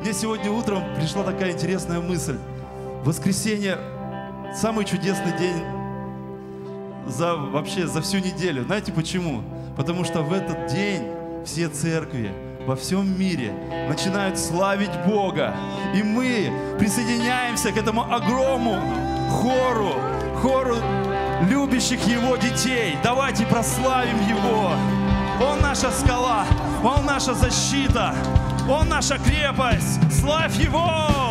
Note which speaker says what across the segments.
Speaker 1: Мне сегодня утром пришла такая интересная мысль. Воскресенье – самый чудесный день вообще за всю неделю. Знаете почему? Потому что в этот день все церкви во всем мире начинают славить Бога. И мы присоединяемся к этому огромному хору любящих Его детей. Давайте прославим Его. Он наша скала, Он наша защита, Он наша крепость. Славь Его!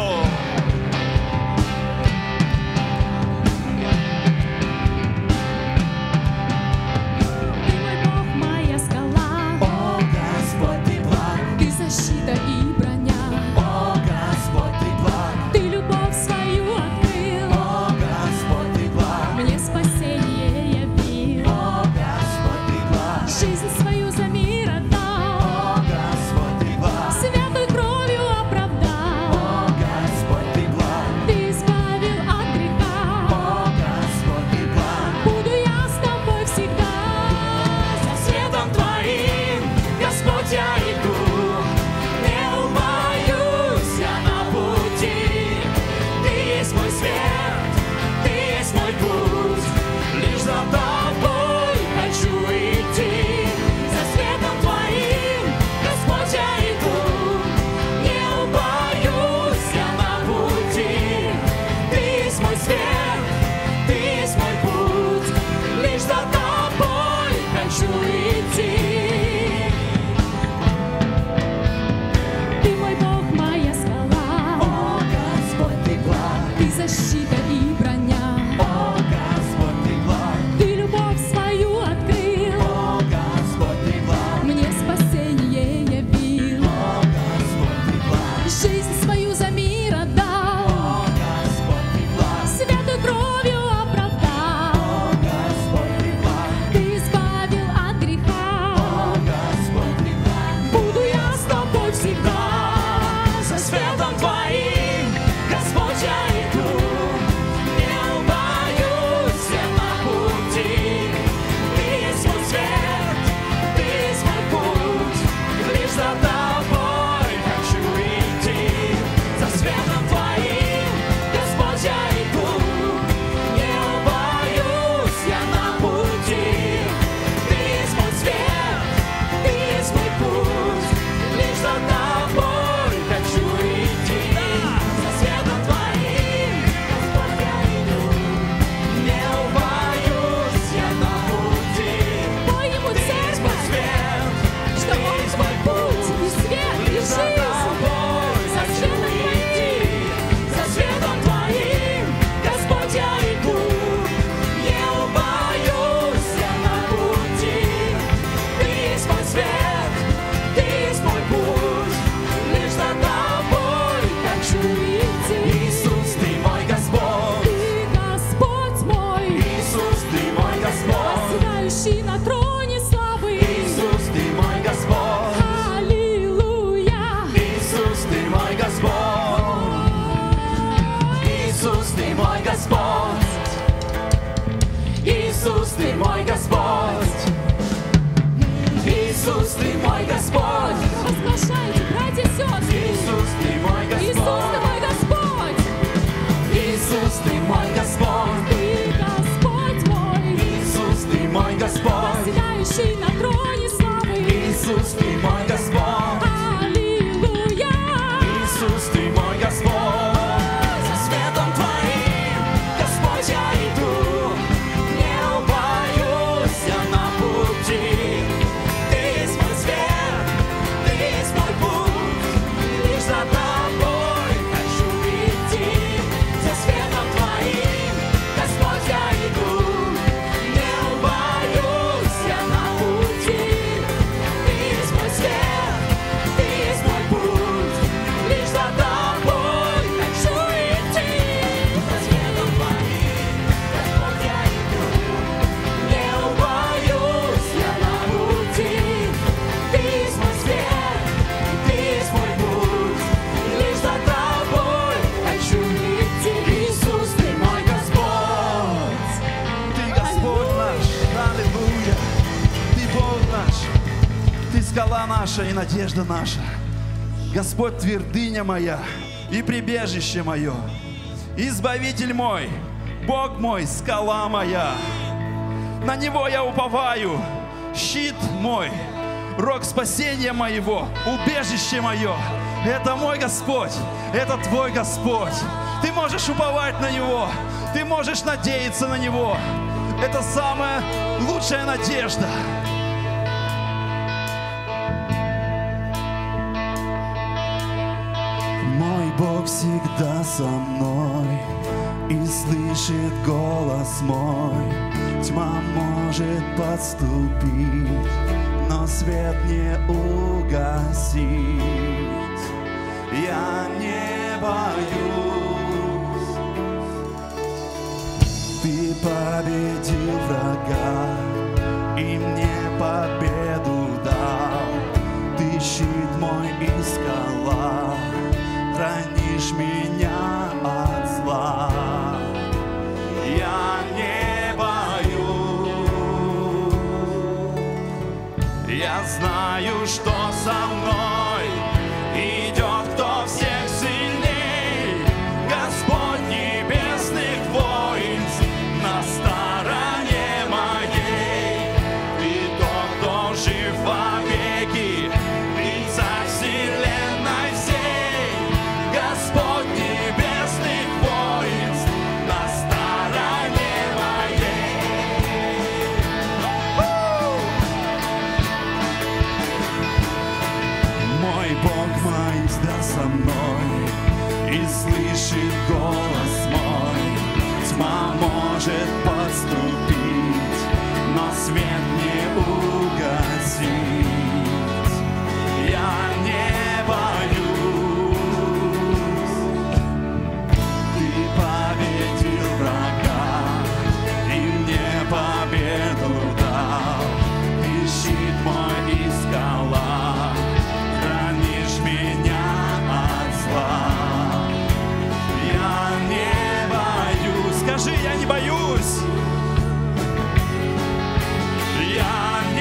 Speaker 2: Защита и броня.
Speaker 3: О, Господь, Ты благ.
Speaker 2: Ты любовь свою открыл.
Speaker 3: О, Господь, Ты благ.
Speaker 2: Мне спасение явил.
Speaker 3: О, Господь, Ты благ.
Speaker 2: Жизнь свою за мир отдал.
Speaker 3: О, Господь, Ты благ.
Speaker 2: Святой кровью оправдал.
Speaker 3: О, Господь, Ты благ.
Speaker 2: Ты избавил от греха.
Speaker 3: О, Господь, Ты благ.
Speaker 2: Буду я с тобой всегда.
Speaker 3: За светом Твоим, Господь, я иду.
Speaker 2: Защита и броня.
Speaker 3: О, Господь, Ты благ.
Speaker 2: Ты любовь свою открыл.
Speaker 3: О, Господь, Ты благ.
Speaker 2: Мне спасение явил.
Speaker 3: О, Господь, Ты благ.
Speaker 2: Жизнь свою за мир отдал.
Speaker 3: О, Господь, Ты благ.
Speaker 2: Святой кровью оправдал.
Speaker 3: О, Господь, Ты благ.
Speaker 2: Ты избавил от греха.
Speaker 3: О, Господь, Ты благ.
Speaker 2: Буду я с тобой всегда.
Speaker 3: За светом Твоим, Господь, я иду.
Speaker 2: На троне славы.
Speaker 3: Иисус, Ты мой Господь.
Speaker 2: Аллилуйя.
Speaker 3: Иисус, Ты мой Господь. Иисус, Ты мой Господь. Иисус, Ты мой Господь. Иисус, Ты мой Господь.
Speaker 2: Возглашайте, братья и сестры.
Speaker 3: Иисус, Ты мой
Speaker 2: Иисус, Ты
Speaker 3: Господь.
Speaker 2: мой Господь.
Speaker 3: Иисус, Ты мой Господь.
Speaker 2: Ты Господь мой.
Speaker 3: Иисус, Ты мой Господь.
Speaker 2: Восседающий на троне славы.
Speaker 3: Иисус, Ты мой Господь.
Speaker 2: Аллилуйя.
Speaker 3: Иисус, Ты мой Господь. За светом Твоим, Господь, я иду. Не убоюсь я на пути. Ты есть мой свет, Ты есть мой путь. Лишь за Тобой хочу идти. За светом Твоим, Господь, я иду. Не убоюсь я на пути. Ты есть мой свет, Ты есть мой путь. Лишь за Тобой хочу идти. За светом Твоим, Господь, я иду. Не убоюсь я на пути. Ты есть мой свет, Ты есть мой путь. Лишь за Тобой хочу идти. Иисус, Ты мой Господь.
Speaker 1: Ты Господь наш, аллилуйя. Ты Бог наш, Ты скала наша и надежда наша. Господь твердыня моя и прибежище мое, Избавитель мой, Бог мой, скала моя. На Него я уповаю, щит мой, рог спасения моего, убежище мое. Это мой Господь, это твой Господь. Ты можешь уповать на Него, ты можешь надеяться на Него. Это самая лучшая надежда.
Speaker 3: Мой Бог всегда со мной и слышит голос мой. Тьма может подступить, но свет не угасит. Я не боюсь. Ты победил врага и мне победу дал. Ты щит мой и скала, хранишь меня от зла. Я не боюсь. Я знаю, что со мной идет кто всех сильней. Господь небесных воинств на стороне моей. Ты тот, кто жив вовеки, ты царь вселенной всей. Господь небесных воинств на стороне моей. Мой Бог мой всегда со мной и слышит голос мой. Тьма может подступить, но свет не угасит. Я не боюсь. Ты победил врага и мне победу дал. Ты щит мой и скала, хранишь меня от зла. Я не боюсь. Скажи, я не боюсь. Я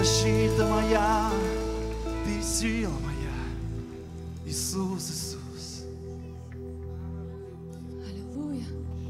Speaker 1: защита моя, Ты сила моя. Иисус, Иисус.
Speaker 2: Аллилуйя.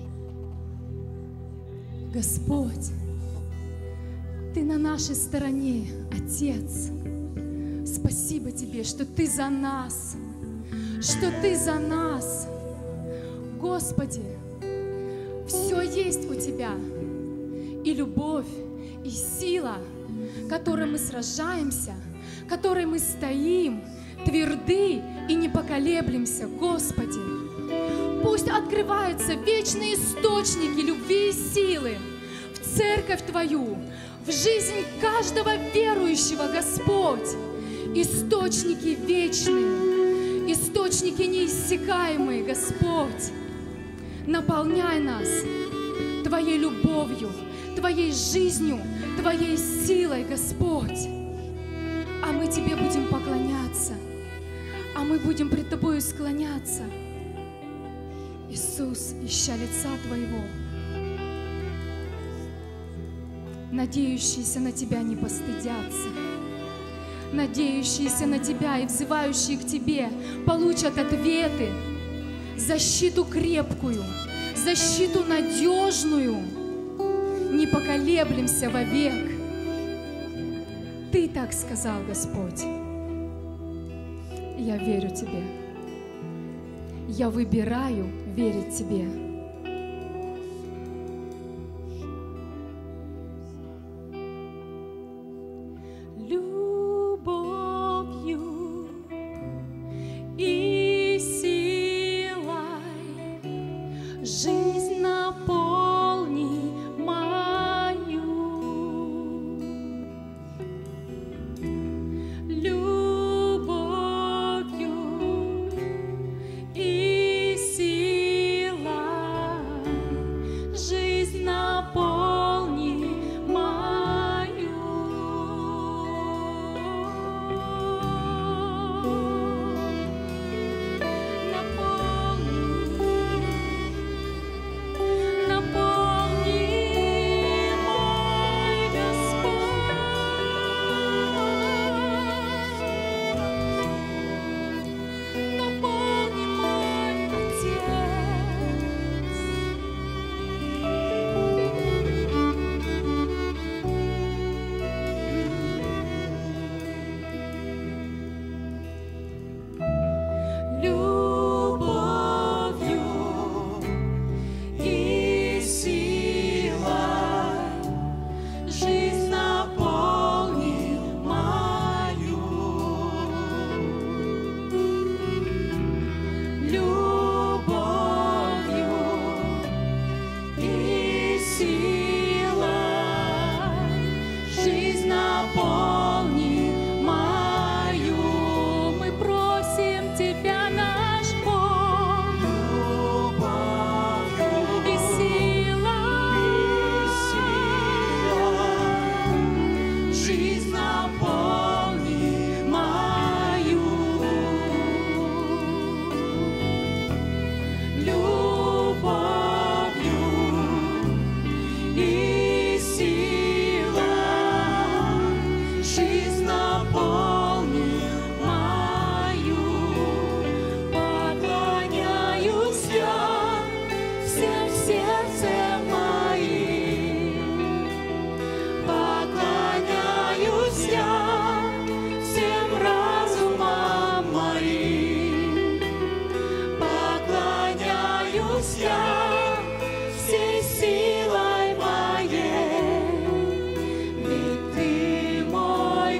Speaker 2: Господь, Ты на нашей стороне, Отец. Спасибо Тебе, что Ты за нас, что Ты за нас. Господи, все есть у Тебя. И любовь, и сила, которой мы сражаемся, которой мы стоим, тверды и не поколеблемся, Господи. Пусть открываются вечные источники любви и силы в церковь Твою, в жизнь каждого верующего, Господь. Источники вечные, источники неиссякаемые, Господь. Наполняй нас Твоей любовью, Твоей жизнью, Твоей силой, Господь. А мы Тебе будем поклоняться, а мы будем пред Тобою склоняться. Иисус, ища лица Твоего, надеющиеся на Тебя не постыдятся, надеющиеся на Тебя и взывающие к Тебе получат ответы, защиту крепкую, защиту надежную. Не поколеблемся вовек. Ты так сказал, Господь. Я верю Тебе. Я выбираю верить Тебе. Любовью и силой жизнь наполни мою. Любовью и силой жизнь наполни мою. Наполни мой Господь, наполни мой Отец. Любовью и силой жизнь наполни мою. Любовью и силой жизнь наполни мою. Мы просим Тебя, наш Бог, и силой жизнь наполни мою. Любовью и силой жизнь наполни мою. Поклоняюсь я всем сердцем моим, поклоняюсь я всем разумом моим, поклоняюсь я всей силой моей, ведь Ты мой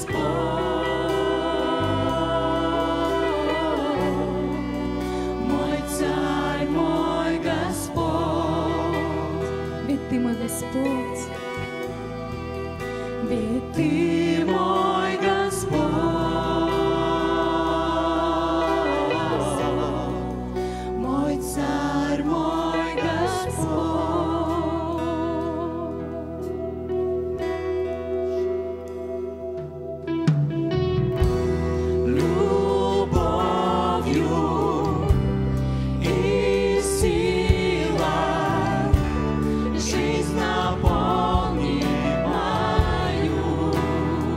Speaker 2: Господь, мой Царь, мой Господь, ведь Ты мой Господь, ведь Ты мой Господь, мой Царь, мой Господь. Любовью и силой жизнь наполни мою.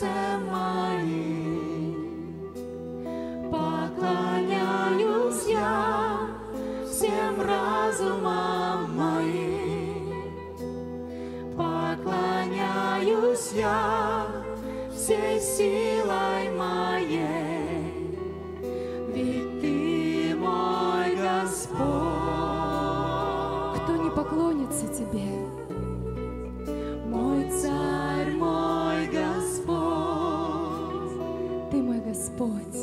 Speaker 3: сердцем моим. Поклоняюсь я всем разумом моим. Поклоняюсь я всей силой моей, ведь Ты мой Господь.
Speaker 2: Кто не поклонится Тебе?
Speaker 3: Мой Царь, мой Господь,
Speaker 2: Ты мой Господь.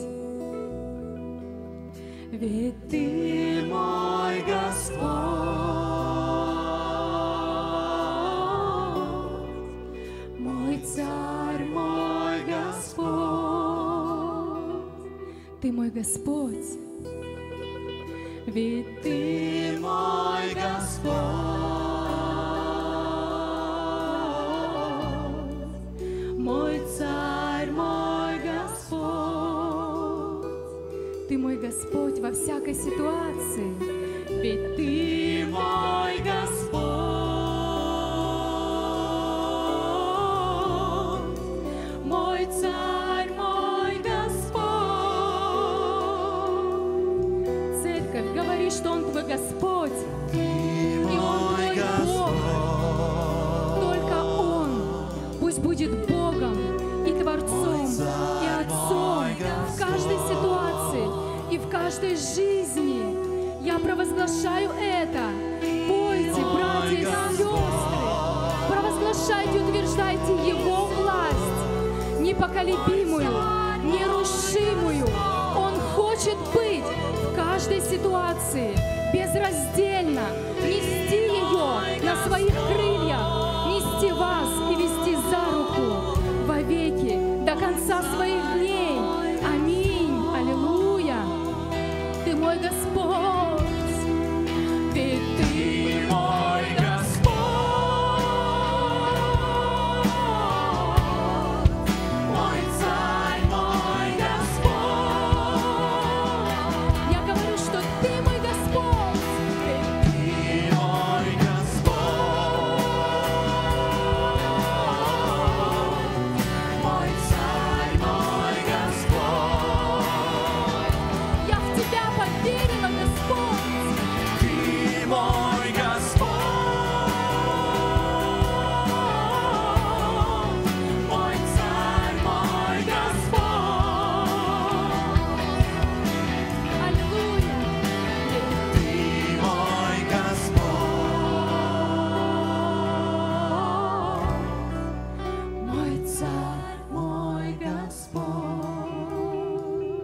Speaker 3: ведь Ты мой Господь, мой Царь, мой Господь,
Speaker 2: Ты мой Господь.
Speaker 3: ведь Ты мой Господь, мой Царь, мой Господь.
Speaker 2: Ты мой Господь во всякой ситуации.
Speaker 3: Ведь Ты мой Господь, мой Царь, мой Господь.
Speaker 2: Церковь, говори, что Он твой Господь.
Speaker 1: Ты
Speaker 2: И Он
Speaker 1: мой
Speaker 2: твой Бог.
Speaker 1: Господь.
Speaker 2: Только Он пусть будет Богом и Творцом, и Отцом в каждой ситуации и в каждой жизни. Я провозглашаю это. Пойте, братья и сестры, провозглашайте, утверждайте Его власть, непоколебимую, нерушимую. Он хочет быть в каждой ситуации, безраздельно, нести ее на своих крыльях, нести вас и вести за руку вовеки, до конца своих дней. Аминь. Аллилуйя. Ты мой Господь.
Speaker 3: Ведь Ты мой Господь, мой Царь, мой Господь.
Speaker 2: Я говорю, что Ты мой Господь.
Speaker 3: Ведь Ты мой Господь, мой Царь, мой Господь.
Speaker 2: Я в Тебя поверила, Господь.
Speaker 3: Ты мой Господь, мой Царь, мой Господь.
Speaker 2: Аллилуйя.
Speaker 3: Ты мой Господь, мой Царь, мой Господь.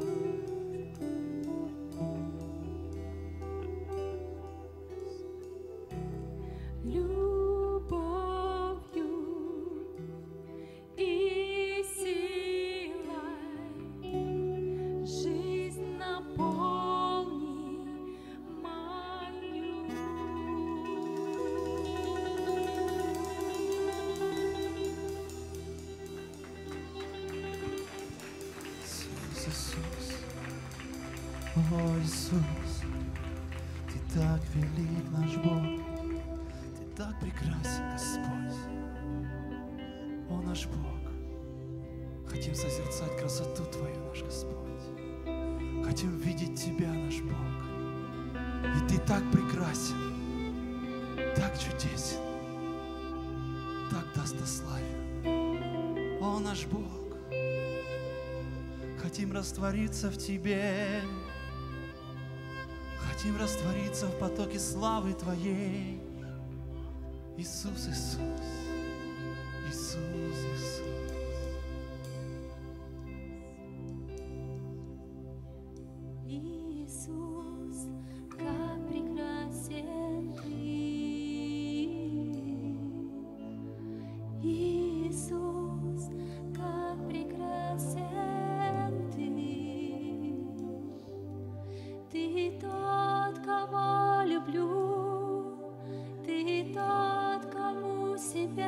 Speaker 3: Любовью и силой жизнь наполни мою.
Speaker 1: Иисус, о Иисус, Ты так велик, наш Бог, Ты так прекрасен, Господь, о наш Бог. Хотим созерцать красоту Твою, наш Господь, хотим видеть Тебя, наш Бог, и Ты так прекрасен, так чудесен, так достославен, о наш Бог. Хотим раствориться в Тебе, хотим раствориться в потоке славы Твоей. Иисус, Иисус, Иисус, Иисус.
Speaker 3: Иисус, как прекрасен Ты. Иисус, как прекрасен Ты. Ты тот, кого люблю, Ты тот, кому себя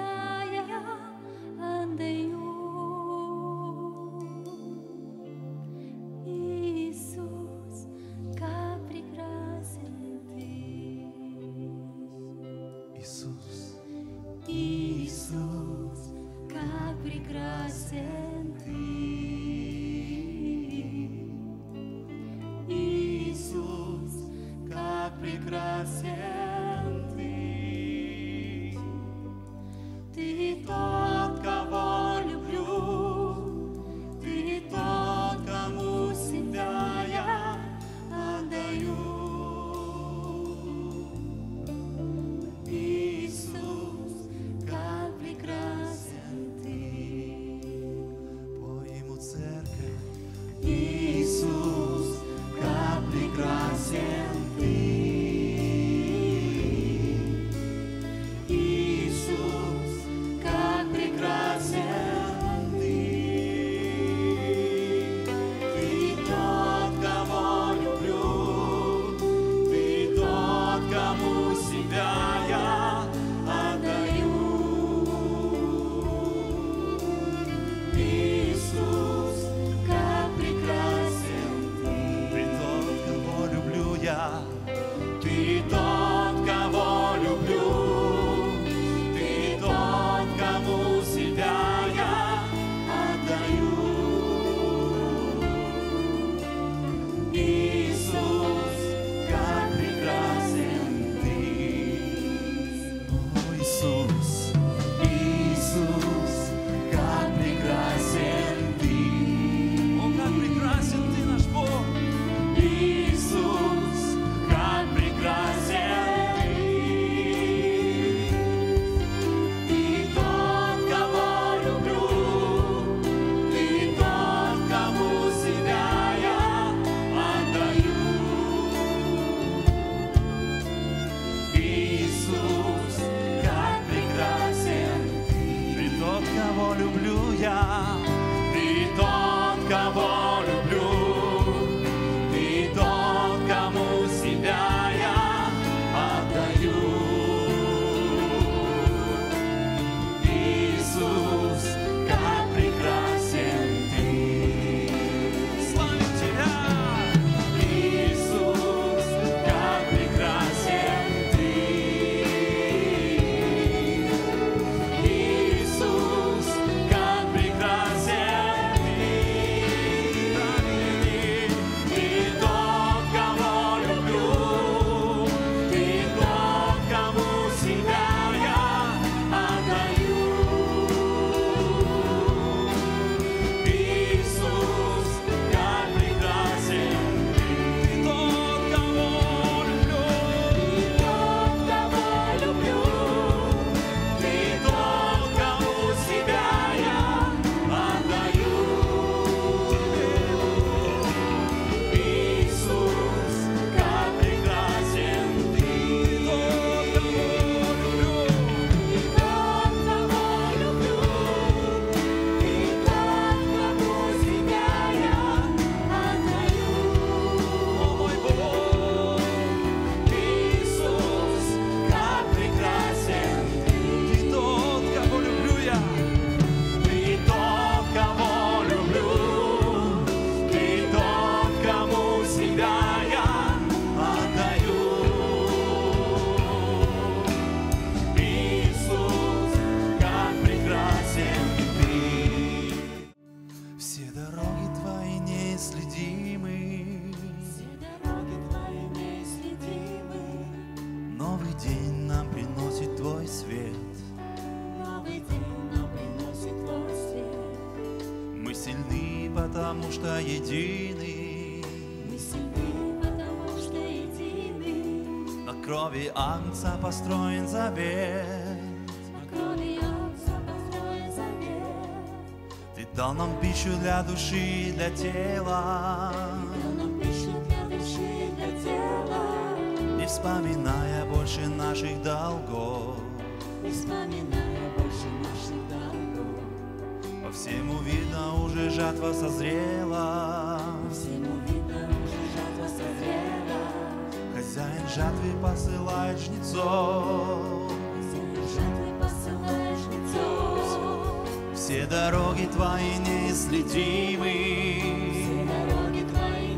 Speaker 1: Новый день нам приносит Твой свет.
Speaker 3: Новый день нам приносит Твой свет.
Speaker 1: Мы сильны, потому что едины.
Speaker 3: Мы сильны, потому что едины.
Speaker 1: На крови Агнца построен завет.
Speaker 3: На крови Агнца построен завет.
Speaker 1: Ты дал нам пищу для души и для тела,
Speaker 3: Дал нам пищу для души и для тела.
Speaker 1: не вспоминая больше наших долгов.
Speaker 3: Не вспоминая больше наших долгов.
Speaker 1: По всему видно, уже жатва созрела.
Speaker 3: Всему видно, уже жатва созрела.
Speaker 1: Хозяин жатвы посылает жнецов.
Speaker 3: Хозяин жатвы посылает жнецов.
Speaker 1: Все дороги Твои неисследимы.
Speaker 3: Все дороги Твои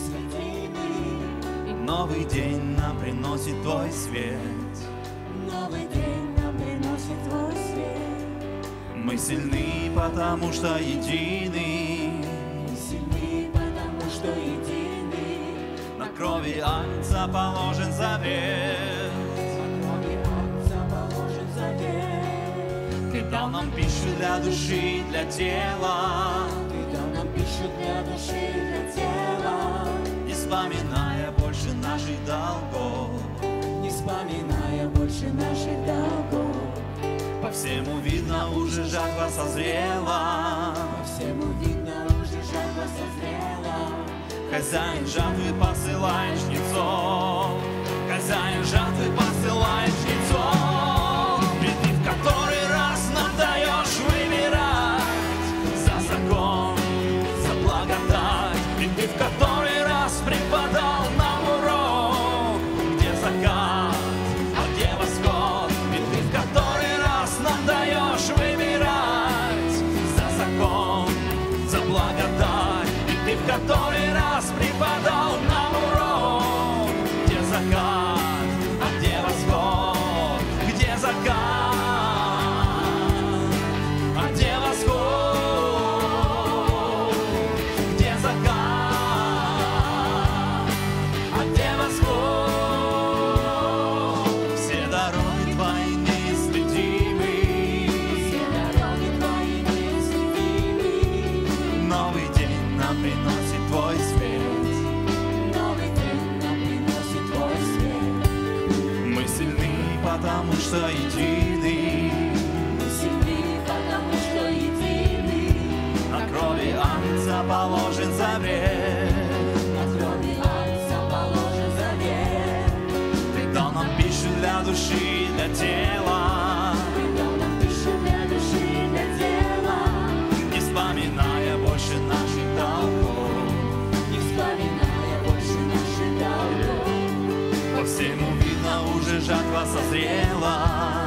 Speaker 3: неисследимы.
Speaker 1: Новый день нам приносит Твой свет.
Speaker 3: Новый день нам приносит Твой свет.
Speaker 1: Мы сильны, потому что едины.
Speaker 3: Мы сильны, потому что едины.
Speaker 1: На крови Агнца положен завет.
Speaker 3: На крови Агнца положен завет.
Speaker 1: Ты дал нам пищу для души и для тела,
Speaker 3: Ты дал нам пищу для души и для тела.
Speaker 1: не вспоминая больше наших долгов.
Speaker 3: Не вспоминая больше наших долгов.
Speaker 1: По всему видно, уже жатва созрела.
Speaker 3: По всему видно, уже жатва созрела.
Speaker 1: Хозяин жатвы посылает жнецов. Хозяин жатвы посылает жнецов. Ведь Ты в который раз нам даешь выбирать за закон, за благодать. Ведь Ты в который раз преподал нам урок, где закат, а где восход. Ведь Ты в который раз нам даешь выбирать за закон, за благодать. Ведь Ты в который раз преподал нам урок, где закат, а где восход, где закат, а где восход, где закат, а где восход. Все дороги Твои неисследимы.
Speaker 3: Все дороги Твои неисследимы.
Speaker 1: Новый день нам приносит Твой свет.
Speaker 3: Новый день нам приносит Твой свет.
Speaker 1: Мы сильны, потому что едины.
Speaker 3: Мы сильны, потому что едины.
Speaker 1: На крови Агнца положен завет.
Speaker 3: На крови Агнца положен завет.
Speaker 1: Ты дал нам пищу для души и для тела,
Speaker 3: Ты дал нам пищу для души и для тела.
Speaker 1: не вспоминая больше наших долгов.
Speaker 3: Не вспоминая больше наших долгов.
Speaker 1: По всему видно, уже жатва созрела.